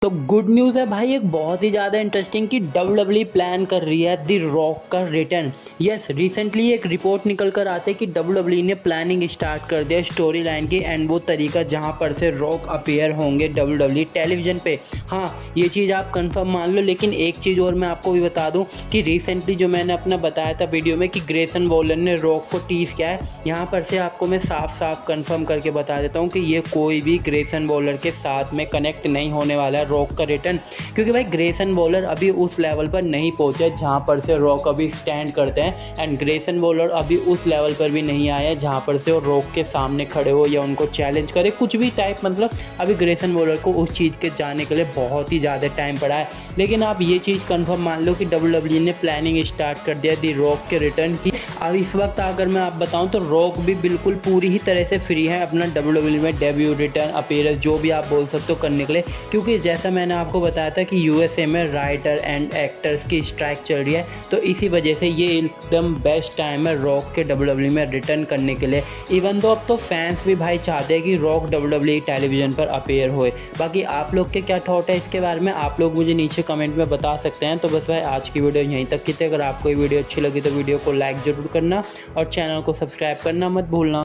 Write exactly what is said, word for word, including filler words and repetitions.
तो good news है भाई, एक बहुत ही ज़्यादा इंटरेस्टिंग कि डब्ल्यू डब्ल्यू ई प्लान कर रही है द रॉक का रिटर्न। यस, रिसेंटली एक रिपोर्ट निकल कर आते कि डब्ल्यू डब्ल्यू ई ने प्लानिंग स्टार्ट कर दिया स्टोरी लाइन की एंड वो तरीका जहां पर से रॉक अपीयर होंगे डब्ल्यू डब्ल्यू ई टेलीविज़न पे। हाँ, ये चीज़ आप कंफर्म मान लो, लेकिन एक चीज़ और मैं आपको भी बता दूँ कि रिसेंटली जो मैंने अपना बताया था वीडियो में कि ग्रेसन वॉलर ने रॉक को टीज किया है, यहाँ पर से आपको मैं साफ साफ कन्फर्म करके बता देता हूँ कि ये कोई भी ग्रेसन वॉलर के साथ में कनेक्ट नहीं होने वाला है रॉक का रिटर्न। क्योंकि भाई ग्रेसन वॉलर अभी उस लेवल पर नहीं पहुंचे जहां पर से रॉक अभी स्टैंड करते हैं, एंड ग्रेसन वॉलर अभी उस लेवल पर भी नहीं आया है जहां पर से वो रॉक के सामने खड़े हो या उनको चैलेंज करे कुछ भी टाइप। मतलब अभी ग्रेसन वॉलर को उस चीज़ के जाने के लिए बहुत ही ज़्यादा टाइम पड़ा है। लेकिन आप ये चीज़ कंफर्म मान लो कि डब्ल्यू डब्ल्यू ई ने प्लानिंग स्टार्ट कर दिया दी रॉक के रिटर्न की। अब इस वक्त अगर मैं आप बताऊं तो रॉक भी बिल्कुल पूरी ही तरह से फ्री है अपना डब्ल्यू डब्ल्यू ई में डेब्यू, रिटर्न, अपीयरेंस जो भी आप बोल सकते हो करने के लिए। क्योंकि जैसा मैंने आपको बताया था कि यूएसए में राइटर एंड एक्टर्स की स्ट्राइक चल रही है, तो इसी वजह से ये एकदम बेस्ट टाइम है रॉक के डब्ल्यू डब्ल्यू ई में रिटर्न करने के लिए। इवन तो अब तो फैंस भी भाई चाहते हैं कि Rock W W E television पर अपीयर होए। बाकी आप लोग के क्या थॉट है इसके बारे में, आप लोग मुझे नीचे कमेंट में बता सकते हैं। तो बस भाई आज की वीडियो यहीं तक की थी। अगर आपको ये वीडियो अच्छी लगी तो वीडियो को लाइक ज़रूर करना और चैनल को सब्सक्राइब करना मत भूलना।